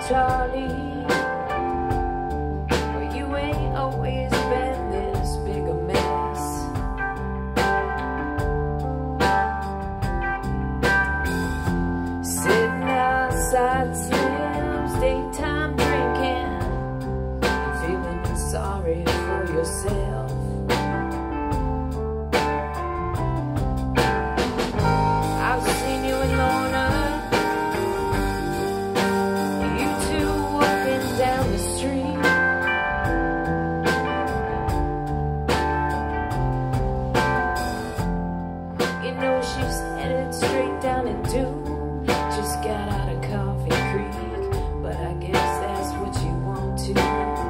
Charley. Well, you ain't always been this big a mess. Sitting outside Slim's, daytime drinking, and feeling sorry for yourself. I've seen you in Lorna, you two walking down the street. You know she's headed straight down into, just got out of Coffee Creek, but I guess that's what you want to.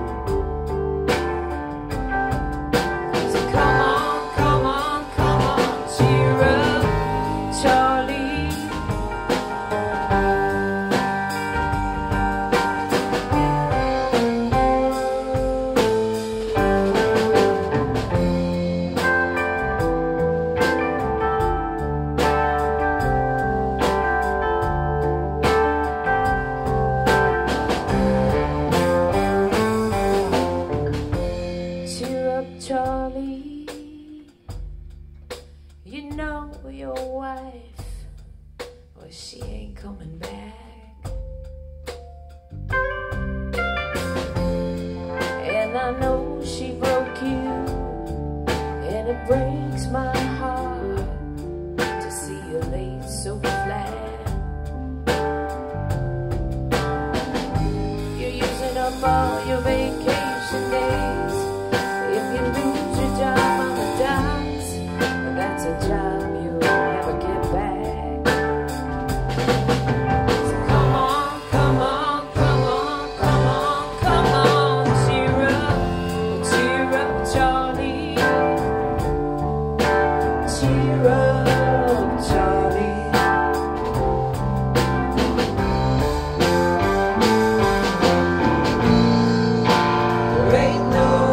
So come on, come on, come on, cheer up, Charley. Cheer up, Charley. You know your wife, well, she ain't coming back. And I know she broke you, and it breaks my heart to see you laid so flat. You're using up all your vacation days. If you lose your job on the docks, that's a job you'll never get back. So come on, come on, come on, come on, come on, cheer up, Charley. Cheer up, Charley. There ain't no